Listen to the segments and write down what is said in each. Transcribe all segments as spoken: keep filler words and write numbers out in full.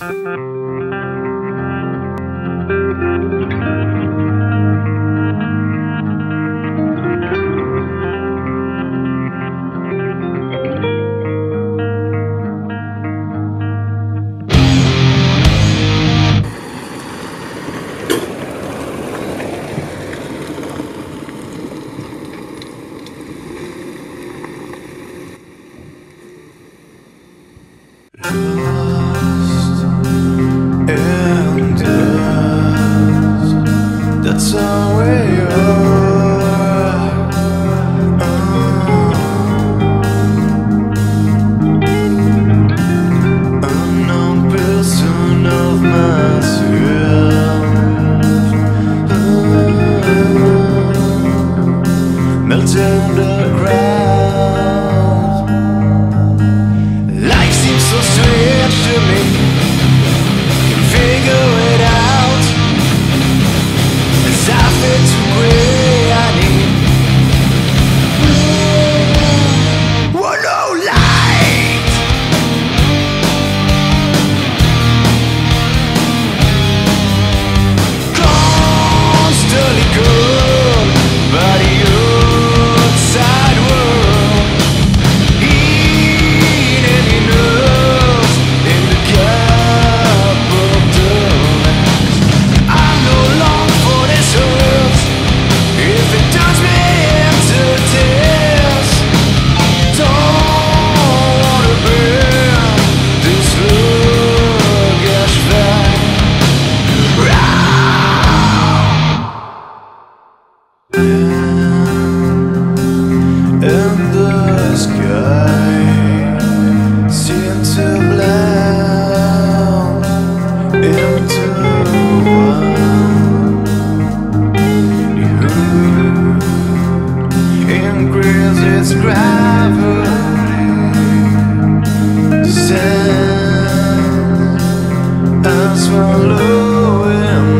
Lost in dust, that's all we are. Unknown person of myself, melting the crowd. Life seems so strange to me, can figure it out. As I fade to grey, I need one no light. Constantly cold by the outside world, eating me nerves in the cup of darkness. I'm no longer for this earth if it turns me into tears. Don't wanna burn this sluggish flame. In the sky seem to blend into one. You increase its gravity, descend and swallowing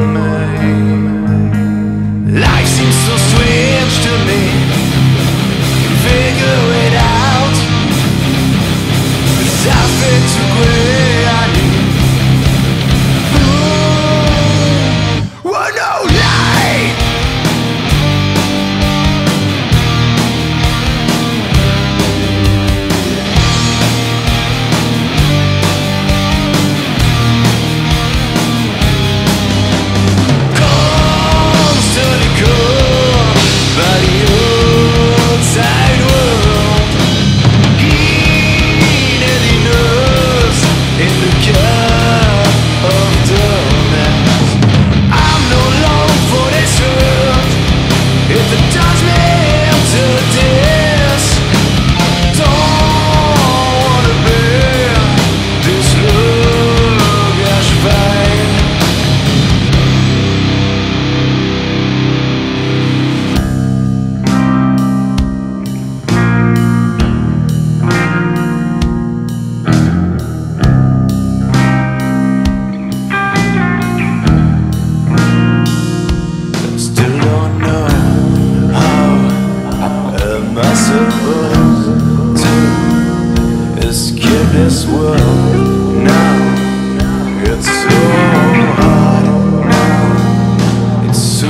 me. Life seems so strange to me, figure it out. As I fade to grey, I need one no light. Constantly cold by the outside world, eating the nerves in the cup of darkness. I'm no longer for this earth if it turns me into this. Don't wanna bear this sluggish flame. Still don't know how am I supposed to escape this world now. It's so hard now. It's so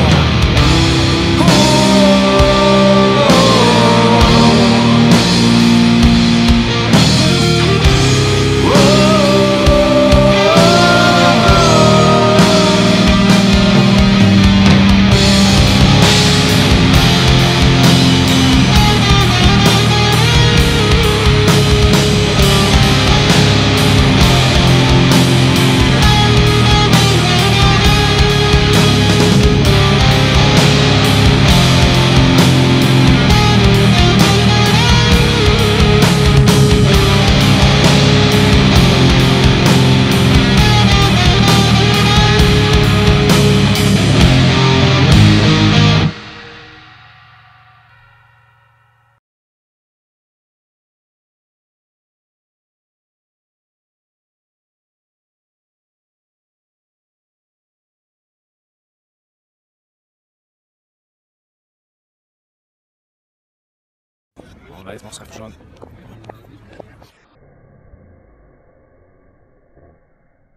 On va se rejoindre.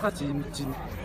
하지 진